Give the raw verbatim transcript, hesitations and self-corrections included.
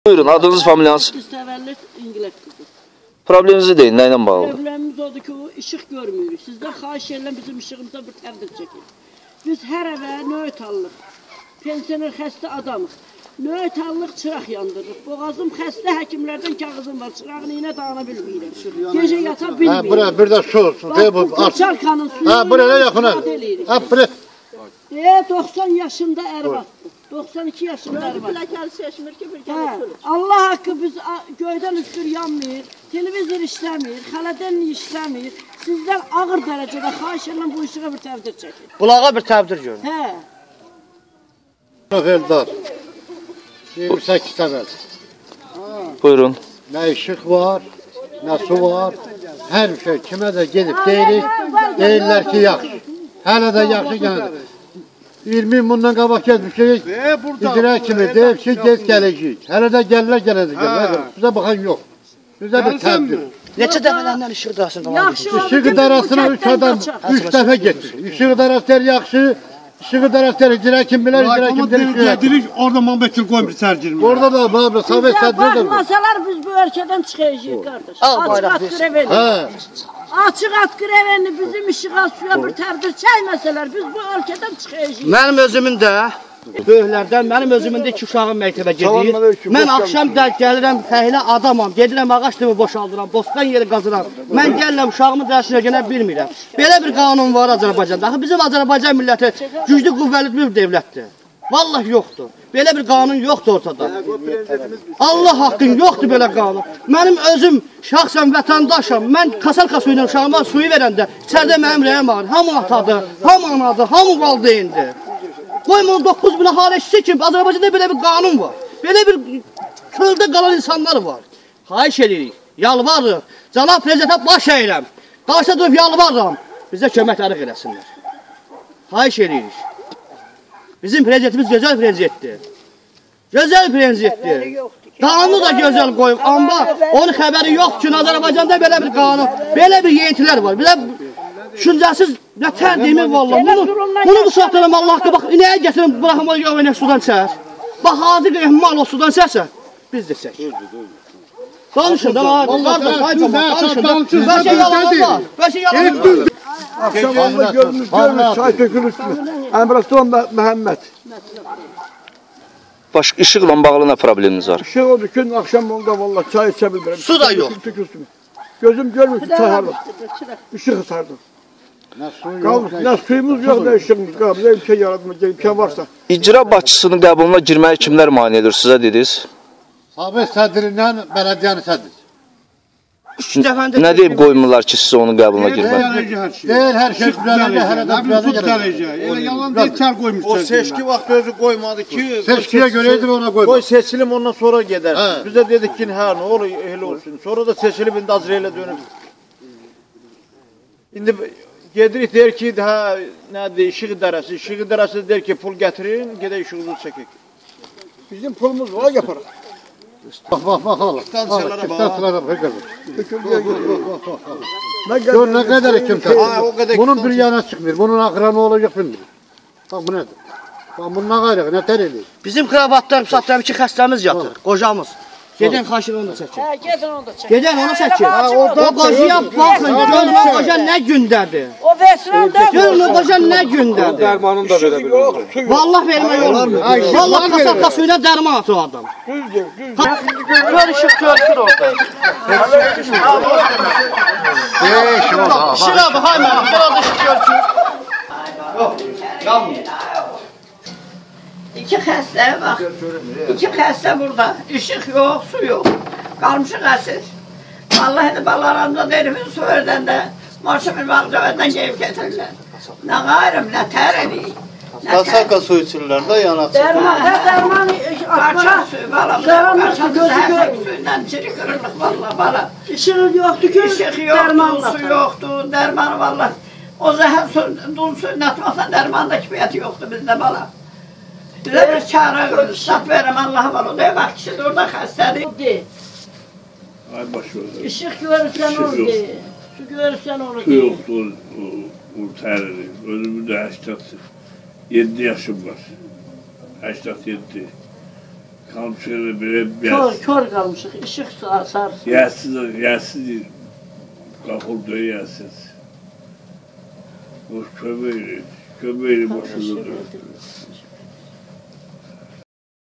Buyurun, adınız, familiyanız. Biz təvəllüd İngiliz qızı. Probleminizi deyin, nə ilə bağlı? Problemimiz odur ki, o işıq görmürük. Sizdən xahiş edirəm bizim işığımıza bir təbdir çəkin. Biz hər evə nöbət alırıq. Pensioner xəstə adamıq. Nöbət alırıq, çıraq yandırırıq. Boğazım xəstə, həkimlərdən kağızım var. Çırağını yenə dağına bilməyirəm. Gecə yata bilməyirəm. Ha, bura, bir də su olsun. Bax, bu kaçarkanın suyunu... Ha, buraya yaxın el. Ha, buraya. E, doksan yaşında ərvatdır. doksan iki yaşında ərvatdır. Plakal seçmir ki, bir kere sürür. Allah haqqı biz göydən üstür yanmır, televizor işləmir, xələdən işləmir. Sizdən ağır dərəcədə xahiş edirəm bu işığa bir təbdir çəkin. Bulağa bir təbdir görün. Hə. Eldar. yirmi səkkiz təbəl. Buyurun. Nə işıq var, nə su var. Hər şey kimə də gedib deyirik. Deyirlər ki, yaxşı. Hələ də yaxşı gəlir. iyirmi min bundan qabaq gezmişik. İcra kimi deyib ki, gez gələcəyik. Hələ də gəlirlər gələcək. Bizə baxan yox. Bizə bir təbdir. Neçə dəfələrlə işıq idarəsində var? İşıq idarəsində üç adam üç dəfə getdi. İşıq idarəsləri yaxşı. İşıq idarəsləri icra kim bilər, icra kim deyir. Orada Məmmədkil qoymuş sərgirmi. Orada da babı Sovet sədri də. Baxmasalar biz bu ölkədən çıxacağıq qardaş. Açıq at greveni. Hə. Açıq at greveni bizim işığa suya bir təbdir çəkməsələr biz bu ölkədən çıxacağıq. Mənim özümün də böyüklərdən, mənim özümün də iki uşağım məktəbə gedir. Mən axşam dərk gəlirəm, fəhlə adamam, gedirəm ağac timi boşaldıram, bostan yeri qazıram. Mən gəlirəm uşağımı dərsinə gələ bilmirəm. Belə bir qanun var Azərbaycanda. Axı bizim Azərbaycan milləti güclü, qüvvəli bir dövlətdir. Vallahi yoxdur. Belə bir qanun yoxdur ortada. Allah haqqın yoxdur belə qanun. Mənim özüm şəxsən vətəndaşam. Mən kasalka suyuyla uşağıma suyu verəndə içəridə mənim rəyim var. Hamı atadır, hamı anadır, hamı valideyndir. Qoyma doqquz min ahalisisi ki, Azərbaycanda belə bir qanun var. Belə bir çöldə qalan insanlar var. Xahiş edirik, yalvarırıq. Cənab Prezidentə baş əyirəm. Qarşıda durub yalvarıram. Bizə köməkləri eləsinlər. Xahiş edirik. Bizim prezidentimiz gözəl prezidentdir. Gözəl prezidentdir. Qanunu da gözəl qoyub. Amma onun xəbəri yoxdur ki, Azərbaycanda belə bir qanun, belə bir yeyintilər var. Belə düşüncəsiz nətər demir vallahi. Bunu, bunu bu saatlarım Allah haqqı, bax, nəyə gətirim, bıraxım o yavəynək sudan çər. Bax, hadi mal o sudan çərsə, biz də çək. Danışın da, qardaş, hayda, danışın da. Bəşə yalan var, bəşə yalan var. Akşam oldu görmüş, görmüş, çay tökülür. Əmraslan Məhəmməd. Başqa işıqla bağlı nə probleminiz var? İşıq odur ki, akşam oldu valla çay içə bilmirəm. Su da yox. Gözüm görmür ki, çay harlı. İşıq sardı. Nə suyumuz yox, nə işığımız qalıb, nə imkan yaradılma, imkan varsa. İcra başçısının qəbuluna girməyə kimlər mane edir, sizə dediniz? Sovet sədrindən bələdiyyəni sədr. Nə deyib qoymurlar ki, siz onun qəbuluna girmək? Deyir, hər şey düzələcək, hələ də düzələcək. Elə yalan deyil, çər qoymuş. O seçki vaxtı özü qoymadı ki, seçkiyə görə idi ona qoymadı. Qoy seçilim, ondan sonra gedər. Bizə dedik ki, hə, nə olur, elə olsun. Sonra da seçilib, indi Azreylə dönüb. İndi gedirik, deyir ki, hə, nədir, işıq idarəsi. İşıq idarəsi deyir ki, pul gətirin, gedək işığınızı çəkək. Bizim pulumuz var, yaparıq. Bax, bax, bax, alır. Stansiyalara bax. Stansiyalara bax, gör nə qədər kimsə. Bunun bir yana çıxmır, bunun axıra nə olacaq bilmir. Bax, bu nədir? Bax, bunun ağayrıq, nə tər eləyir? Bizim kravatlarım, satlarım ki, xəstəmiz yatır, qocamız. Gedin xaşır onu da çəkin. Hə, gedin onu da çəkin. Gedin onu çəkin. O qocaya baxın, görün o qoca nə gündədir. O versin də. Görün o qoca nə gündədir. Dərmanını da verə bilir. Vallah vermək olur. Vallah kasakla suyuna dərman atır o adam. Düzdür, düzdür. Gör işıq görüşür orada. İşıq abi, hay mənə, biraz işıq görüşür. Yox, yanmıyor. İki xəstəyə bax. İki xəstə burada. İşıq yox, su yox. Qalmışıq əsir. Vallahi balalarımda derimin su ördəndə maşımın bağcavədən geyib gətirirlər. Nə qayrım, nə tər eləyik. Kasaka su içirlər də yanaq çıxır. Dərman, hə, dərman Qaçaq suyu, balam. Qaçaq zəhərlik suyundan çiri qırırlıq valla, bala. İşıq yoxdur ki, İşıq yoxdur, su yoxdur, dərmanı valla. O zəhər dul suyunu atmaqla dərmanda kifayəti yoxdur bizdə bala. Bizə bir çara sat verəm Allah'a var, o da bax kişi də orada xəstədir. Ay baş versin. İşıq görürsən onu deyir, su görürsən onu Su deyir. yoxdur, o təridir. Özümün də səksən yeddi yaşım var. səksən yeddi. Kamçıları belə Kör, kör qalmışıq, işıq sarsın. Yəsiz, yəsiz deyir. Qalxıldı, yəsiz. O köməkli, köməkli başında durur.